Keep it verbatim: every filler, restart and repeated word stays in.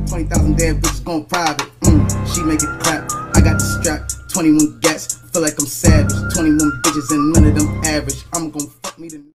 twenty thousand damn bitches going private. Mm, she make it clap. I got the strap. twenty-one gats. Feel like I'm savage. twenty-one bitches and none of them average. I'm gonna fuck me to